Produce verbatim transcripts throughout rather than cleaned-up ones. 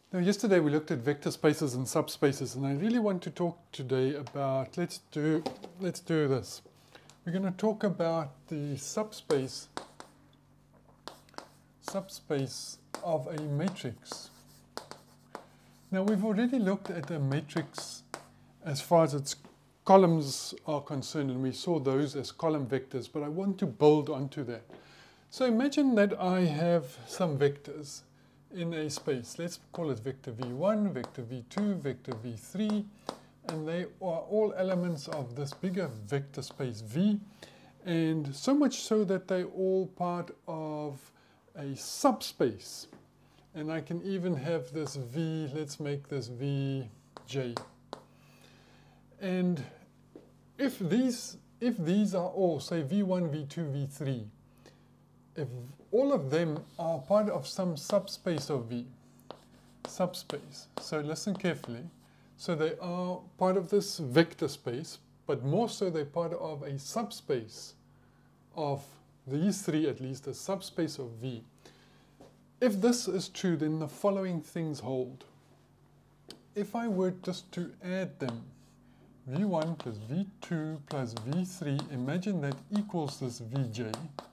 Now, yesterday we looked at vector spaces and subspaces, and I really want to talk today about, let's do, let's do this. We're going to talk about the subspace, subspace of a matrix. Now, we've already looked at a matrix as far as its columns are concerned, and we saw those as column vectors, but I want to build onto that. So imagine that I have some vectors in a space. Let's call it vector v one, vector v two, vector v three, and they are all elements of this bigger vector space V, and so much so that they're all part of a subspace. And I can even have this V, let's make this Vj. And if these, if these are all, say v one, v two, v three, if all of them are part of some subspace of V, subspace, so listen carefully, so they are part of this vector space, but more so they're part of a subspace of these three, at least a subspace of V. If this is true, then the following things hold. If I were just to add them, v one plus v two plus v three, imagine that equals this Vj.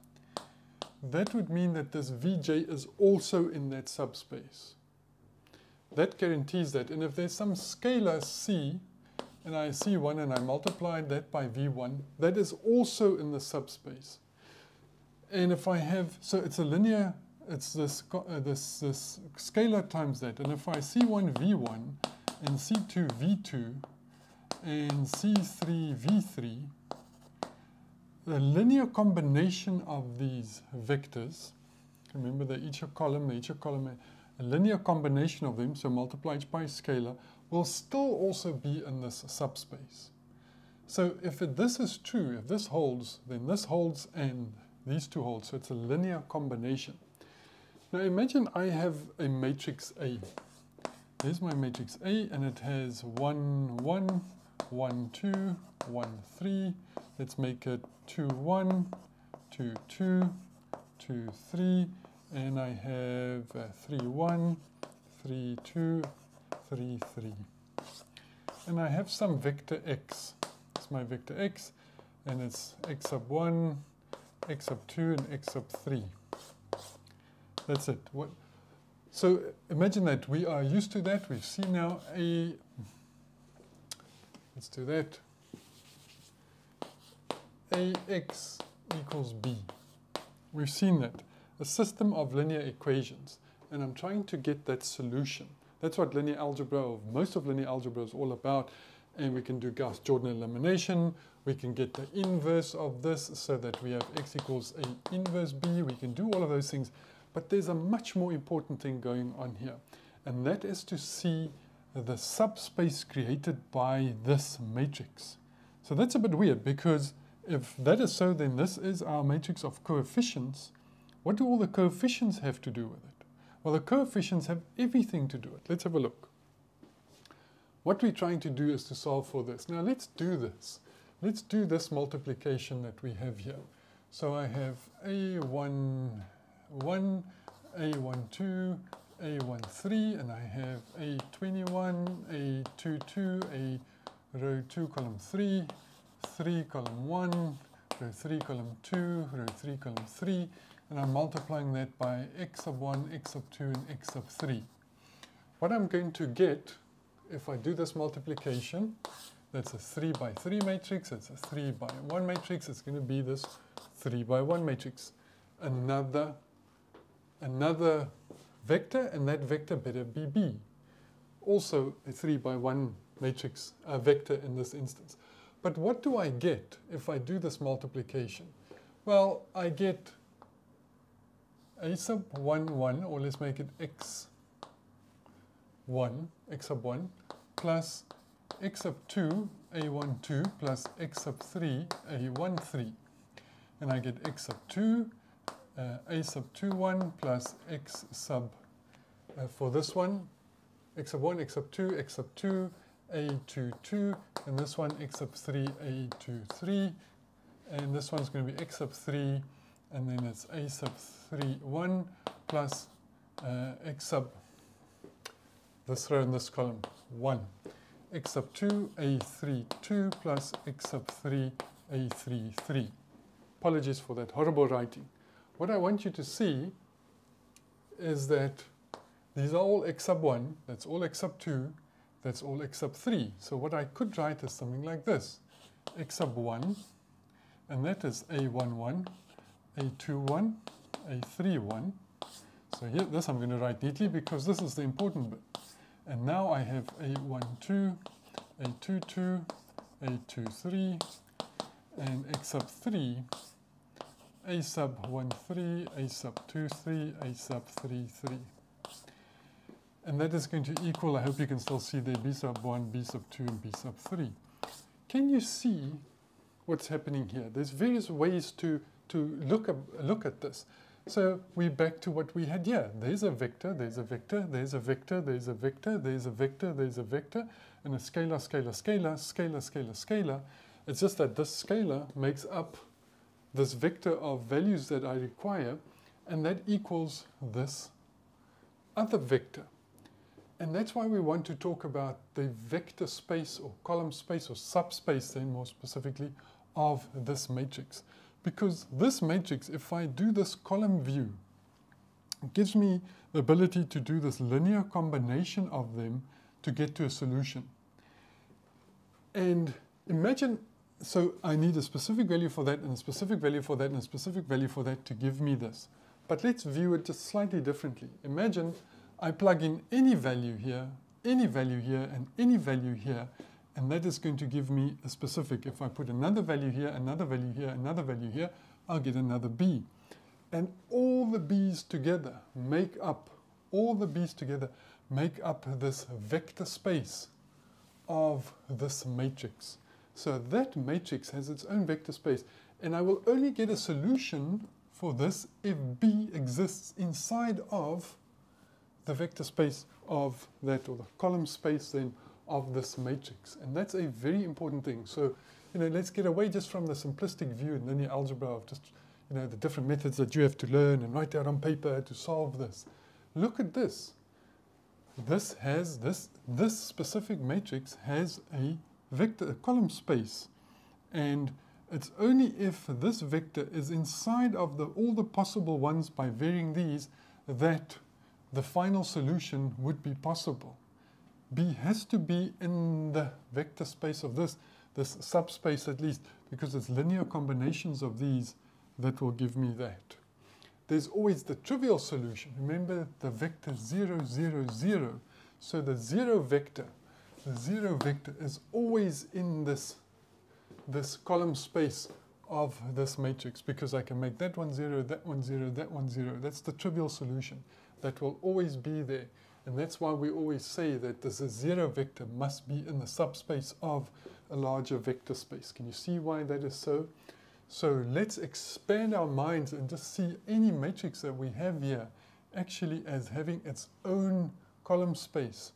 That would mean that this Vj is also in that subspace. That guarantees that. And if there's some scalar c, and I see one and I multiply that by v one, that is also in the subspace. And if I have, so it's a linear, it's this, uh, this, this scalar times that. And if I c one v one and c two v two and c three v three, the linear combination of these vectors, remember they're each a column, they're each a column, a linear combination of them, so multiplied by scalar, will still also be in this subspace. So if it, this is true, if this holds, then this holds and these two hold, so it's a linear combination. Now imagine I have a matrix A. There's my matrix A, and it has one, one, one, two, one, three. Let's make it two, one, two, two, two, three, and I have uh, three, one, three, two, three, three. And I have some vector x. It's my vector x, and it's x sub one, x sub two, and x sub three. That's it. What, so imagine that we are used to that. We've seen now a, let's do that. Ax equals b. We've seen that. A system of linear equations. And I'm trying to get that solution. That's what linear algebra, or most of linear algebra, is all about. And we can do Gauss-Jordan elimination. We can get the inverse of this so that we have x equals a inverse b. We can do all of those things. But there's a much more important thing going on here. And that is to see the subspace created by this matrix. So that's a bit weird, because if that is so, then this is our matrix of coefficients. What do all the coefficients have to do with it? Well, the coefficients have everything to do with it. Let's have a look. What we're trying to do is to solve for this. Now let's do this. Let's do this multiplication that we have here. So I have a one, one, a one, two, a one, three, and I have a twenty-one, a two, two, a row two, column three, three, column one, row three, column two, row three, column three, and I'm multiplying that by x sub one, x sub two, and x sub three. What I'm going to get, if I do this multiplication, that's a three by three matrix, it's a three by one matrix, it's going to be this three by one matrix. Another, another vector, and that vector better be b. Also a three by one matrix, a vector in this instance. But what do I get if I do this multiplication? Well, I get a sub one, one, or let's make it x one, x sub one, plus x sub two, a one, two, plus x sub three, a one, three. And I get x sub two, uh, a sub two, one, plus x sub, uh, for this one, x sub one, x sub two, x sub two, a two, two, and this one x sub three, a two, three, and this one's going to be x sub three, and then it's a sub three, one, plus uh, x sub this row in this column, one. X sub two, A three, two, plus X sub three, A three, three. Apologies for that horrible writing. What I want you to see is that these are all X sub one, that's all X sub two, that's all X sub three. So what I could write is something like this. X sub one, and that is A one one, A two one, A three one. So here, this I'm going to write neatly because this is the important bit. And now I have A one two, A two two, A two three, and X sub three, A sub one three, A sub two three, A sub three three. And that is going to equal, I hope you can still see there, B sub one, B sub two, and B sub three. Can you see what's happening here? There's various ways to, to look, at, look at this. So we're back to what we had here. There's a vector, there's a vector, there's a vector, there's a vector, there's a vector, there's a vector, and a scalar, scalar, scalar, scalar, scalar, scalar. It's just that this scalar makes up this vector of values that I require, and that equals this other vector. And that's why we want to talk about the vector space or column space or subspace then more specifically of this matrix. Because this matrix, if I do this column view, it gives me the ability to do this linear combination of them to get to a solution. And imagine, so I need a specific value for that and a specific value for that and a specific value for that to give me this. But let's view it just slightly differently. Imagine I plug in any value here, any value here, and any value here, and that is going to give me a specific. If I put another value here, another value here, another value here, I'll get another B. And all the B's together make up, all the B's together make up this vector space of this matrix. So that matrix has its own vector space, and I will only get a solution for this if B exists inside of the vector space of that, or the column space then of this matrix. And that's a very important thing. So, you know, let's get away just from the simplistic view in linear algebra of just, you know, the different methods that you have to learn and write out on paper to solve this. Look at this. This has, this, this specific matrix has a vector, a column space. And it's only if this vector is inside of the, all the possible ones by varying these that the final solution would be possible. B has to be in the vector space of this, this subspace at least, because it's linear combinations of these that will give me that. There's always the trivial solution. Remember the vector zero, zero, zero. So the zero vector, the zero vector is always in this, this column space of this matrix, because I can make that one zero, that one zero, that one zero. That's the trivial solution that will always be there. And that's why we always say that this zero vector must be in the subspace of a larger vector space. Can you see why that is so? So let's expand our minds and just see any matrix that we have here actually as having its own column space.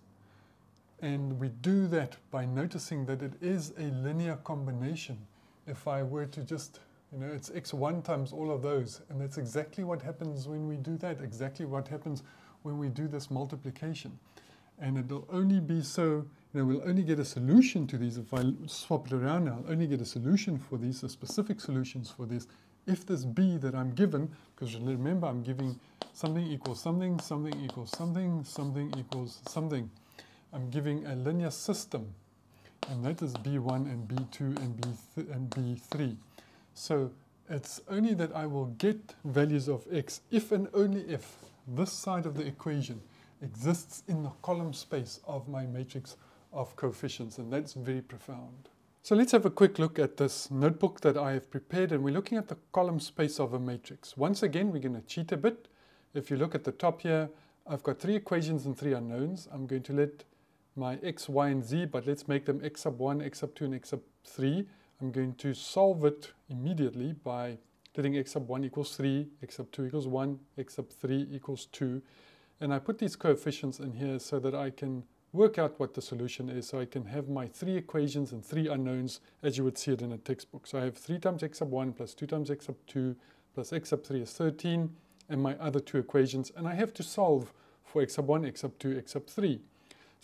And we do that by noticing that it is a linear combination. If I were to just, you know, it's x one times all of those. And that's exactly what happens when we do that, exactly what happens when we do this multiplication. And it'll only be so, you know, we'll only get a solution to these. If I swap it around now, I'll only get a solution for these, a specific solutions for this, if this B that I'm given, because remember I'm giving something equals something, something equals something, something equals something. I'm giving a linear system, and that is B one and B two and B th and B three. So it's only that I will get values of x if and only if this side of the equation exists in the column space of my matrix of coefficients, and that's very profound. So let's have a quick look at this notebook that I have prepared, and we're looking at the column space of a matrix. Once again, we're going to cheat a bit. If you look at the top here, I've got three equations and three unknowns. I'm going to let my x, y, and z, but let's make them x sub one, x sub two, and x sub three. I'm going to solve it immediately by letting x sub one equals three, x sub two equals one, x sub three equals two. And I put these coefficients in here so that I can work out what the solution is, so I can have my three equations and three unknowns as you would see it in a textbook. So I have three times x sub one plus two times x sub two plus x sub three is thirteen, and my other two equations. And I have to solve for x sub one, x sub two, x sub three.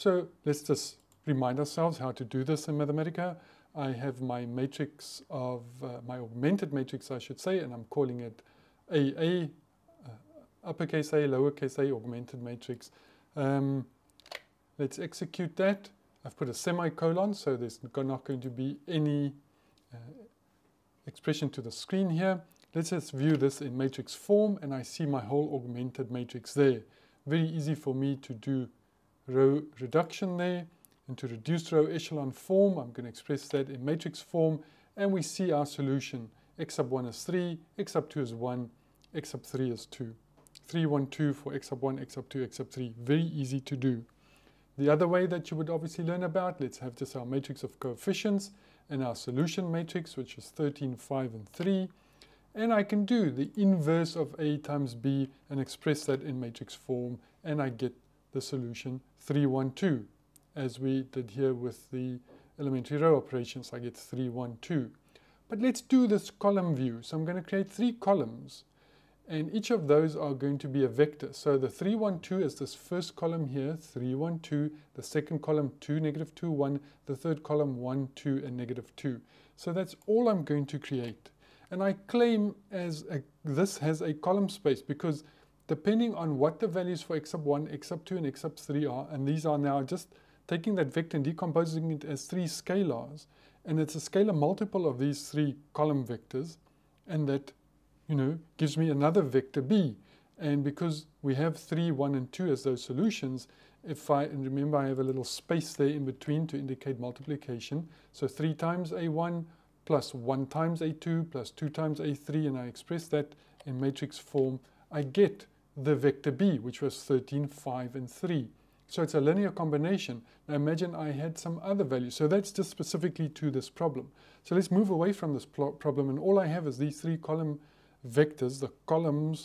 So let's just remind ourselves how to do this in Mathematica. I have my matrix of, uh, my augmented matrix I should say, and I'm calling it A A, uh, uppercase A, lowercase a, augmented matrix. Um, let's execute that. I've put a semicolon, so there's not going to be any uh, expression to the screen here. Let's just view this in matrix form, and I see my whole augmented matrix there. Very easy for me to do row reduction there. And to reduce row echelon form, I'm going to express that in matrix form, and we see our solution. X sub one is three, X sub two is one, X sub three is two. three, one, two for X sub one, X sub two, X sub three. Very easy to do. The other way that you would obviously learn about, let's have just our matrix of coefficients and our solution matrix, which is thirteen, five, and three. And I can do the inverse of A times B and express that in matrix form, and I get the solution three, one, two. As we did here with the elementary row operations, I get three, one, two. But let's do this column view. So I'm going to create three columns, and each of those are going to be a vector. So the three, one, two is this first column here, three, one, two. The second column, two, negative two, one. The third column, one, two, and negative two. So that's all I'm going to create. And I claim as a, this has a column space because depending on what the values for X sub one, X sub two, and X sub three are, and these are now just taking that vector and decomposing it as three scalars, and it's a scalar multiple of these three column vectors, and that, you know, gives me another vector B. And because we have three, one, and two as those solutions, if I, and remember I have a little space there in between to indicate multiplication, so three times A one plus one times A two plus two times A three, and I express that in matrix form, I get the vector B, which was thirteen, five, and three. So it's a linear combination. Now imagine I had some other value. So that's just specifically to this problem. So let's move away from this problem, and all I have is these three column vectors, the columns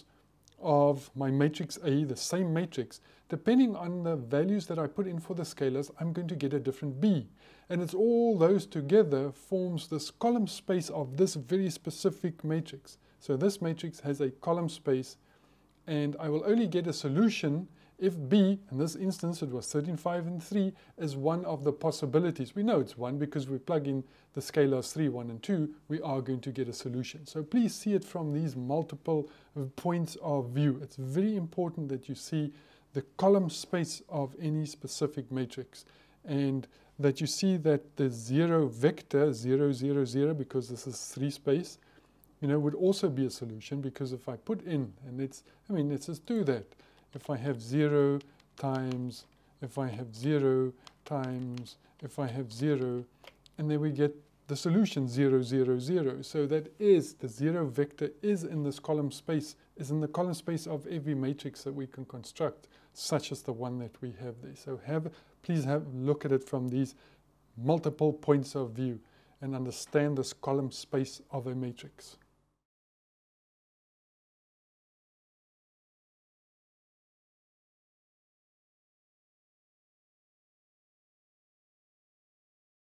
of my matrix A, the same matrix. Depending on the values that I put in for the scalars, I'm going to get a different B. And it's all those together forms this column space of this very specific matrix. So this matrix has a column space, and I will only get a solution if B, in this instance it was thirteen, five, and three, is one of the possibilities. We know it's one because we plug in the scalars three, one, and two, we are going to get a solution. So please see it from these multiple points of view. It's very important that you see the column space of any specific matrix, and that you see that the zero vector, zero, zero, zero, because this is three space, you know, would also be a solution, because if I put in, and it's, I mean, let's just do that. If I have zero times, if I have zero times, if I have zero, and then we get the solution zero, zero, zero. So that is, the zero vector is in this column space, is in the column space of every matrix that we can construct, such as the one that we have there. So have, please have look at it from these multiple points of view and understand this column space of a matrix.